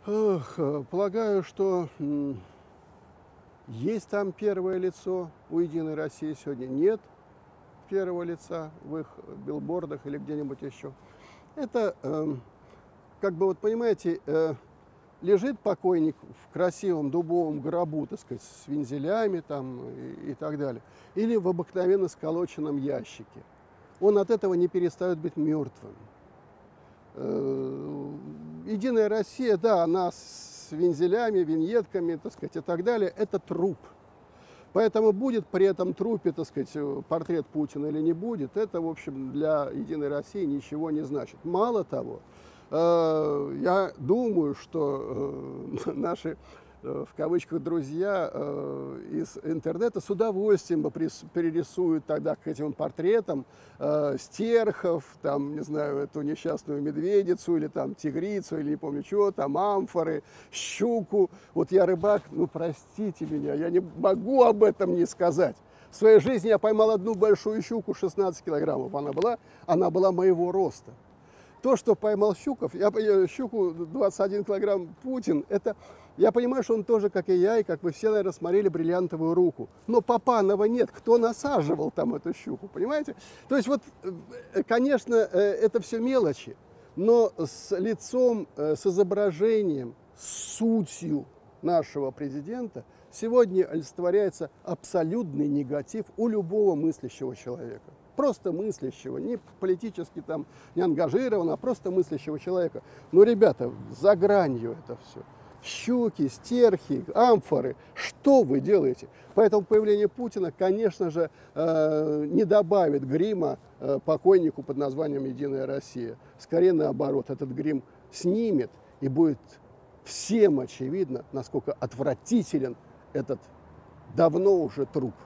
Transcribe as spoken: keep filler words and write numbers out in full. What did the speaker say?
Эх, э, полагаю, что м, есть там первое лицо у «Единой России» сегодня. Нет первого лица в их билбордах или где-нибудь еще. Это, эм, как бы, вот понимаете, э, лежит покойник в красивом дубовом гробу, так сказать, с вензелями там и, и так далее, или в обыкновенно сколоченном ящике. Он от этого не перестает быть мертвым. Э, «Единая Россия», да, она с вензелями, виньетками, так сказать, и так далее, это труп. Поэтому будет при этом трупе, так сказать, портрет Путина или не будет, это, в общем, для «Единой России» ничего не значит. Мало того, э, я думаю, что э, наши, э, в кавычках, друзья э, из интернета с удовольствием бы прис- перерисуют тогда к этим портретам э, стерхов, там, не знаю, эту несчастную медведицу или там тигрицу, или не помню чего, там амфоры, щуку. Вот я рыбак, ну простите меня, я не могу об этом не сказать. В своей жизни я поймал одну большую щуку, шестнадцать килограммов она была, она была моего роста. То, что поймал Щуков, я э, щуку двадцать один килограмм Путин, это, я понимаю, что он тоже, как и я, и как вы все, наверное, смотрели «Бриллиантовую руку». Но Папанова нет, кто насаживал там эту щуку, понимаете? То есть вот, э, конечно, э, это все мелочи, но с лицом, э, с изображением, с сутью нашего президента сегодня олицетворяется абсолютный негатив у любого мыслящего человека. Просто мыслящего, не политически там не ангажированного, а просто мыслящего человека. Но, ребята, за гранью это все. Щуки, стерхи, амфоры. Что вы делаете? Поэтому появление Путина, конечно же, э, не добавит грима э, покойнику под названием «Единая Россия». Скорее наоборот, этот грим снимет, и будет всем очевидно, насколько отвратителен этот давно уже труп.